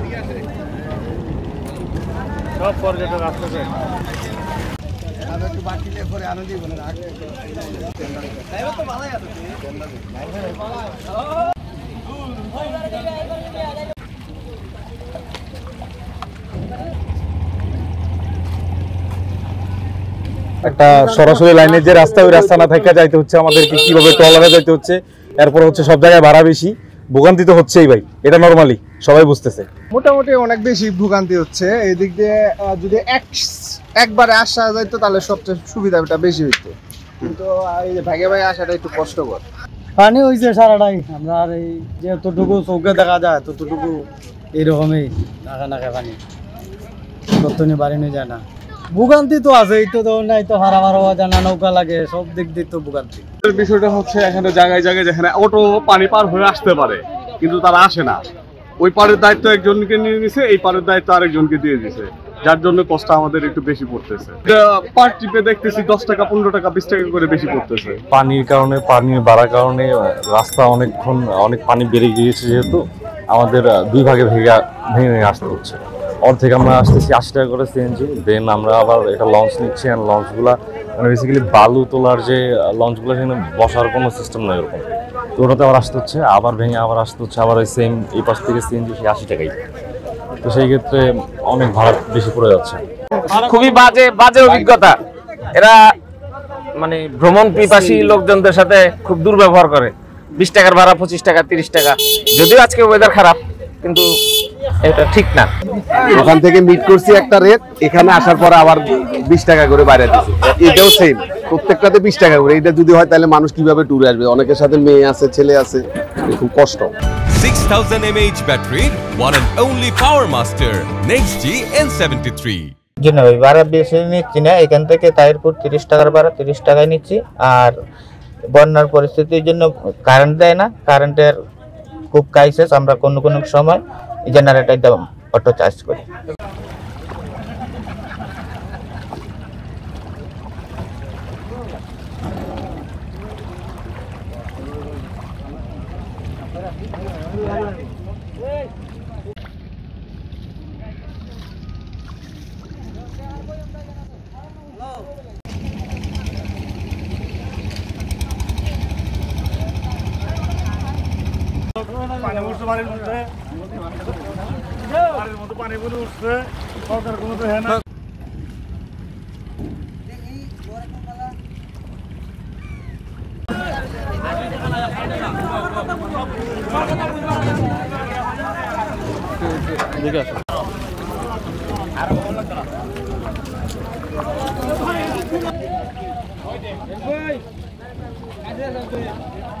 সব পর্যটক আসতেছে। একটা সরাসরি লাইনের যে রাস্তা, ওই রাস্তা না থেকে যাইতে হচ্ছে আমাদেরকে, কিভাবে ট্রলারে যাইতে হচ্ছে। এরপর হচ্ছে সব জায়গায় ভাড়া বেশি, ভোগান্তি তো হচ্ছেই ভাই, এটা নরমালি সবাই বুঝতেছে। মোটামুটি অনেক বেশি ভোগান্তি হচ্ছে এই দিক দিয়ে। যদি একবারে আসা যাইতো তাহলে সবচেয়ে সুবিধাটা বেশি হইতো, কিন্তু এই যে ভাগে ভাগে আসাটা একটু কষ্টকর। পানি হয়েছে সারাটাই, আমরা আর এই যতটুকু চৌকে দেখা যায় ততটুকু এইরকমই নাকা নাকা পানি, ততনি বাড়ি নিয়ে যায় না। ভোগান্তি তো আছে, এই তো নাই তো হারা মারা যায় না, নৌকা লাগে, সব দিক দিয়ে তো ভোগান্তি। বিষয়টা হচ্ছে এখানে জায়গায় জায়গায় যেখানে অটো পানি পার হয়ে আসতে পারে, কিন্তু তারা আসে না। ওই পারের দায়িত্ব একজনকে নিয়ে নিছে, এই পারের দায়িত্ব আরেকজনকে দিয়ে দিছে, যার জন্য কষ্ট আমাদের একটু বেশি পড়তেছে। পার ট্রিপে দেখতেছি 10 টাকা 15 টাকা 20 টাকা করে বেশি পড়তেছে। পানির কারণে, পানি বাড়ার কারণে রাস্তা অনেক পানি বেড়ে গিয়েছে, যেহেতু আমাদের দুই ভাগে ভেঙে আসতে হচ্ছে। অর্ধেক আমরা আসতেছি 80 টাকা করে সিএনজি, দেন আমরা আবার এটা লঞ্চ নিচ্ছি। আর লঞ্চগুলা মানে বেসিক্যালি বালু তোলার যে লঞ্চগুলো, সেখানে বসার কোনো সিস্টেম নয় এরকম, তো ওটাতে আবার আসতে হচ্ছে, আবার ভেঙে আবার আসতে হচ্ছে, আবার ওই সেম এই পাশ থেকে সিএনজি সেই 80 টাকাই। তো সেই ক্ষেত্রে অনেক ভাড়া বেশি পড়ে যাচ্ছে। খুবই বাজে অভিজ্ঞতা। এরা মানে ভ্রমণ পিপাসী লোকজনদের সাথে খুব দুর্ব্যবহার করে। 20 টাকার ভাড়া 25 টাকা 30 টাকা, যদিও আজকে ওয়েদার খারাপ, কিন্তু এটা ঠিক না। ওখান থেকে মিট করছি একটা রেট, এখানে আসার পর আবার 20 টাকা করে বাইরে দিচ্ছি। এটাও সেম, প্রত্যেকটাতে 20 টাকা করে। এটা যদি হয় তাহলে মানুষ কিভাবে ট্যুরে আসবে? অনেকের সাথে মেয়ে আছে, ছেলে আছে, খুব কষ্ট। 6000 mAh battery, one and only Power Master NextG N73। জি না ভাই, ভাড়া বেশি নিচ্ছি না, এখান থেকে তাহিরপুর 30 টাকার ভাড়া 30 টাকায় নিচ্ছি। আর বন্যার পরিস্থিতির জন্য কারেন্ট দেয় না, কারেন্টের খুব ক্রাইসিস, আমরা কোনো সময় জেনারেটর দাম অটো চার্জ করি। পানি উঠছে, বাড়ির মধ্যে পানি বলে উঠছে, সরকার কোনো তো হ্যাঁ না। ঠিক আছে।